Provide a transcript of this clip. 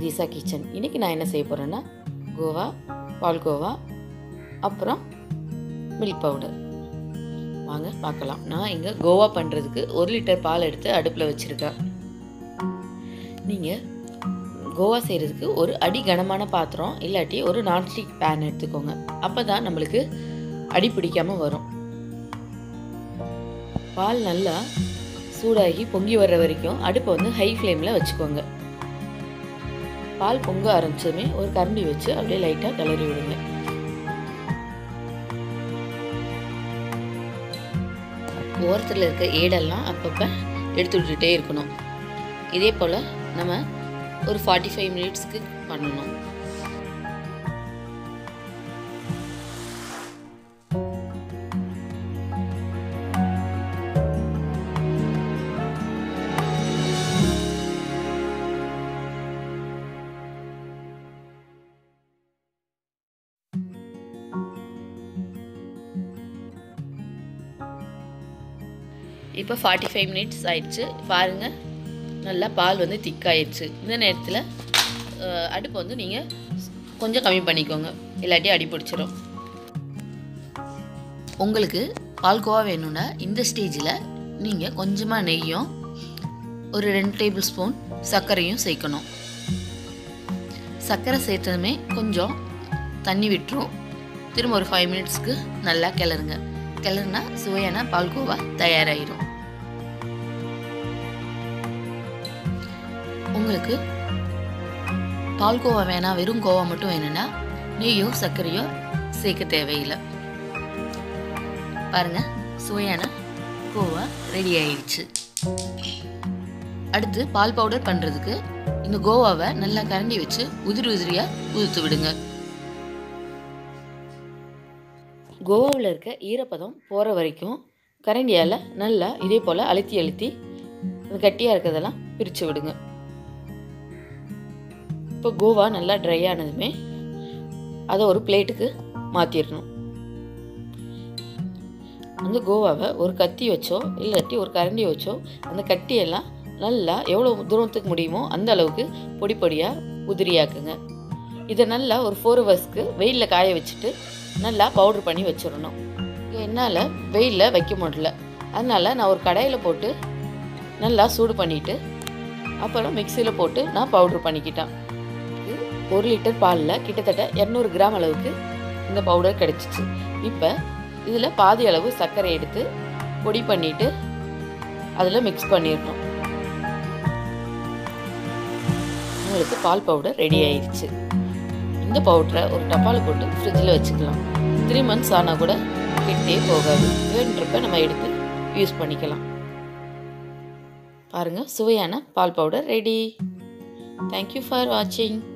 Theesa kitchen. இன்றைக்கி நான் என்ன செய்ய போகிறேன்னா கோவா, பால்கோவா, அப்புறம் மில்க் பவுடர். வாங்க பார்க்கலாம். நான் இங்கே கோவா பண்ணுறதுக்கு 1 லிட்டர் பால் எடுத்து அடுப்பில் வச்சுருக்கேன். நீங்கள் கோவா செய்கிறதுக்கு ஒரு அடி கனமான பாத்திரம் இல்லாட்டி ஒரு நான்ஸ்டிக் பேன் எடுத்துக்கோங்க. அப்போ தான் நம்மளுக்கு அடி பிடிக்காமல் வரும். பால் நல்லா சூடாகி பொங்கி வர்ற வரைக்கும் அடுப்பை வந்து ஹை ஃப்ளேமில் வச்சுக்கோங்க. பால் பொங்க ஆரம்பிச்சதுமே ஒரு கரண்டி வச்சு அப்படியே லைட்டாக கிளறி விடுங்க. ஓரத்தில் இருக்க ஏடெல்லாம் அப்பப்போ எடுத்து விட்டுட்டே இருக்கணும். இதே போல் நம்ம ஒரு 45 மினிட்ஸ்க்கு பண்ணணும். இப்போ 45 மினிட்ஸ் ஆயிடுச்சு. பாருங்கள், நல்லா பால் வந்து திக்காயிடுச்சு. இந்த நேரத்தில் அடுப்பு வந்து நீங்கள் கொஞ்சம் கம்மி பண்ணிக்கோங்க, இல்லாட்டி அடி பிடிச்சிரும். உங்களுக்கு பால்கோவா வேணும்னா இந்த ஸ்டேஜில் நீங்கள் கொஞ்சமாக நெய்யும் ஒரு 2 டேபிள் ஸ்பூன் சர்க்கரையும் சேர்க்கணும். சர்க்கரை சேர்த்ததுமே கொஞ்சம் தண்ணி விட்டுரும். திரும்ப ஒரு 5 மினிட்ஸ்க்கு நல்லா கிளறுங்க. கிளறுனா சுவையான பால்கோவா தயாராகிடும். உங்களுக்கு பால்கோவா வேணாம், வெறும் கோவா மட்டும் வேணும்னா நெய்யோ சர்க்கரையோ சேர்க்க தேவையில்லை. பாருங்கள், சுவையான கோவா ரெடி ஆயிடுச்சு. அடுத்து பால் பவுடர் பண்ணுறதுக்கு இந்த கோவாவை நல்லா கரண்டி வச்சு உதிரியாக உதுத்து விடுங்க. கோவாவில் இருக்க ஈரப்பதம் போகிற வரைக்கும் கரண்டியால் நல்லா இதே போல் அழுத்தி கட்டியாக இருக்கிறதெல்லாம் பிரித்து விடுங்க. இப்போ கோவா நல்லா ட்ரை ஆனதுமே அதை ஒரு பிளேட்டுக்கு மாற்றிடணும். அந்த கோவாவை ஒரு கத்தி வச்சோ இல்லாட்டி ஒரு கரண்டி வச்சோ அந்த கட்டியெல்லாம் நல்லா எவ்வளோ தூரத்துக்கு முடியுமோ அந்த அளவுக்கு பொடி பொடியாக உதிரியாக்குங்க. இதை நல்லா ஒரு 4 ஹவர்ஸ்க்கு வெயிலில் காய வச்சுட்டு நல்லா பவுட்ரு பண்ணி வச்சிடணும். என்னால் வெயிலில் வைக்க முடியல, அதனால் நான் ஒரு கடாயில் போட்டு நல்லா சூடு பண்ணிவிட்டு அப்புறம் மிக்சியில் போட்டு நான் பவுட்ரு பண்ணிக்கிட்டேன். 1 லிட்டர் பாலில் கிட்டத்தட்ட 200 கிராம் அளவுக்கு இந்த பவுடர் கிடச்சிச்சு. இப்போ இதில் பாதி அளவு சர்க்கரை எடுத்து பொடி பண்ணிவிட்டு அதில் மிக்ஸ் பண்ணிடணும். உங்களுக்கு பால் பவுடர் ரெடி ஆயிடுச்சு. இந்த பவுடரை ஒரு டப்பாவில் போட்டு ஃப்ரிட்ஜில் வச்சுக்கலாம். 3 மந்த்ஸ் ஆனால் கூட கெட்டே போகாது. வேணுன்றப்ப நம்ம எடுத்து யூஸ் பண்ணிக்கலாம். பாருங்கள், சுவையான பால் பவுடர் ரெடி. தேங்க்யூ ஃபார் வாட்சிங்.